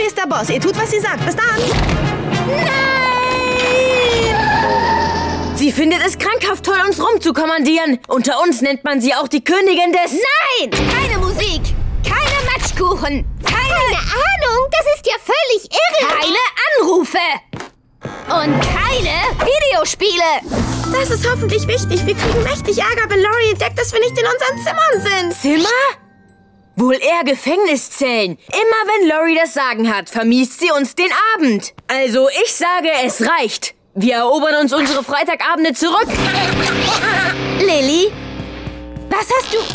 ist der Boss. Ihr tut, was sie sagt. Bis dann. Nein! Sie findet es krankhaft toll, uns rumzukommandieren. Unter uns nennt man sie auch die Königin des... Nein! Keine Musik! Keine Matschkuchen! Keine Ahnung! Das ist ja völlig irre! Keine Anrufe! Und keine Videospiele! Das ist hoffentlich wichtig. Wir kriegen mächtig Ärger, wenn Laurie entdeckt, dass wir nicht in unseren Zimmern sind. Zimmer? Wohl eher Gefängniszellen. Immer wenn Laurie das Sagen hat, vermiest sie uns den Abend. Also ich sage, es reicht. Wir erobern uns unsere Freitagabende zurück. Lilly? Was hast du...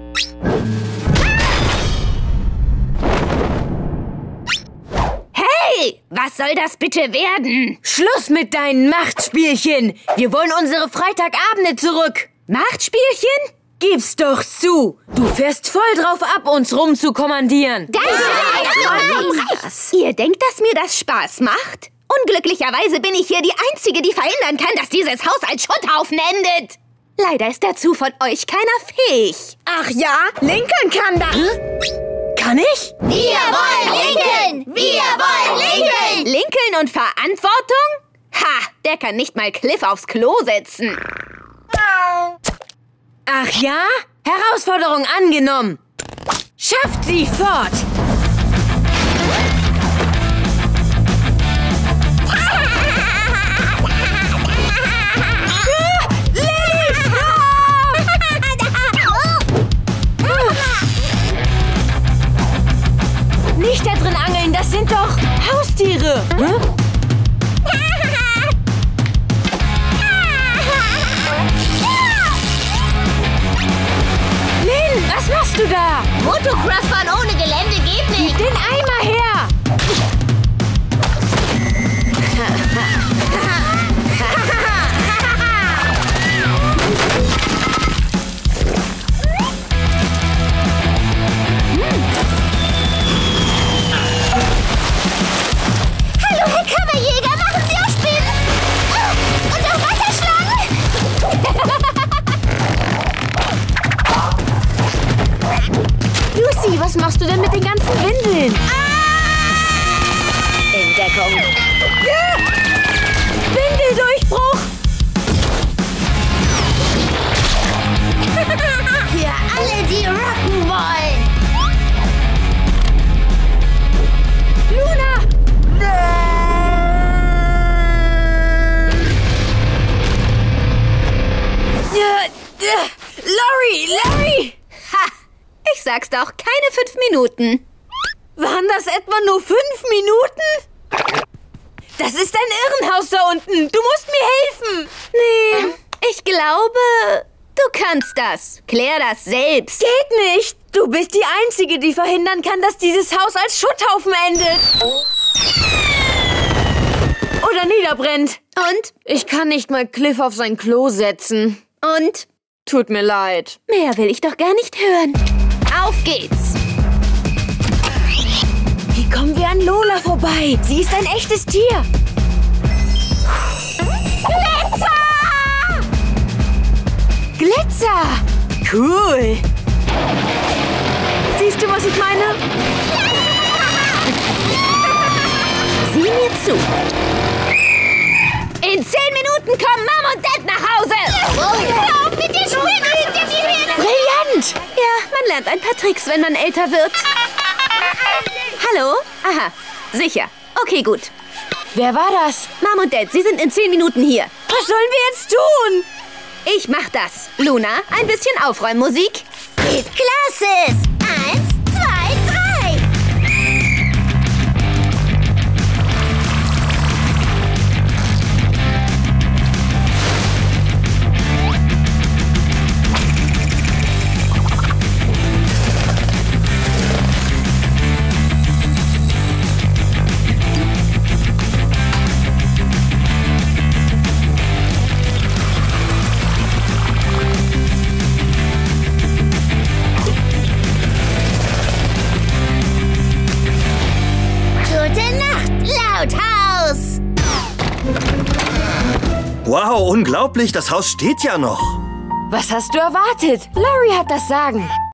Hey! Was soll das bitte werden? Schluss mit deinen Machtspielchen. Wir wollen unsere Freitagabende zurück. Machtspielchen? Gib's doch zu. Du fährst voll drauf ab, uns rumzukommandieren. Ihr denkt, dass mir das Spaß macht? Unglücklicherweise bin ich hier die Einzige, die verhindern kann, dass dieses Haus als Schutthaufen endet. Leider ist dazu von euch keiner fähig. Ach ja? Lincoln kann das. Kann ich? Wir wollen Lincoln! Wir wollen Lincoln! Lincoln und Verantwortung? Ha, der kann nicht mal Cliff aufs Klo setzen. Ach ja? Herausforderung angenommen. Schafft sie fort. Nicht da drin angeln, das sind doch Haustiere. Hm? Lynn, was machst du da? Motocross fahren ohne Gelände geht nicht. Den Eimer her! Hallo, Herr Kammerjäger, machen Sie auch Spinnen? Und auch Wasserschlangen? Lucy, was machst du denn mit den ganzen Windeln? In Deckung. Ja! Windeldurchbruch! Für alle, die rocken wollen. Luna! Laurie! Ha! Ich sag's doch, keine 5 Minuten. Waren das etwa nur 5 Minuten? Das ist ein Irrenhaus da unten. Du musst mir helfen. Nee, ich glaube, du kannst das. Klär das selbst. Geht nicht. Du bist die Einzige, die verhindern kann, dass dieses Haus als Schutthaufen endet. Oder niederbrennt. Und? Ich kann nicht mal Cliff auf sein Klo setzen. Und? Tut mir leid. Mehr will ich doch gar nicht hören. Auf geht's. Wie kommen wir an Lola vorbei? Sie ist ein echtes Tier. Glitzer! Cool. Siehst du, was ich meine? Sieh mir zu. In 10 Minuten kommen Mom und Dad nach Hause. Hör auf mit der Spinne hinter dir hin. Brillant! Ja, man lernt ein paar Tricks, wenn man älter wird. Hallo? Aha, sicher. Okay, gut. Wer war das? Mom und Dad, Sie sind in 10 Minuten hier. Was sollen wir jetzt tun? Ich mach das. Luna, ein bisschen Aufräummusik. Mit Classes. 1, 2, 3. Wow, unglaublich, das Haus steht ja noch. Was hast du erwartet? Laurie hat das Sagen.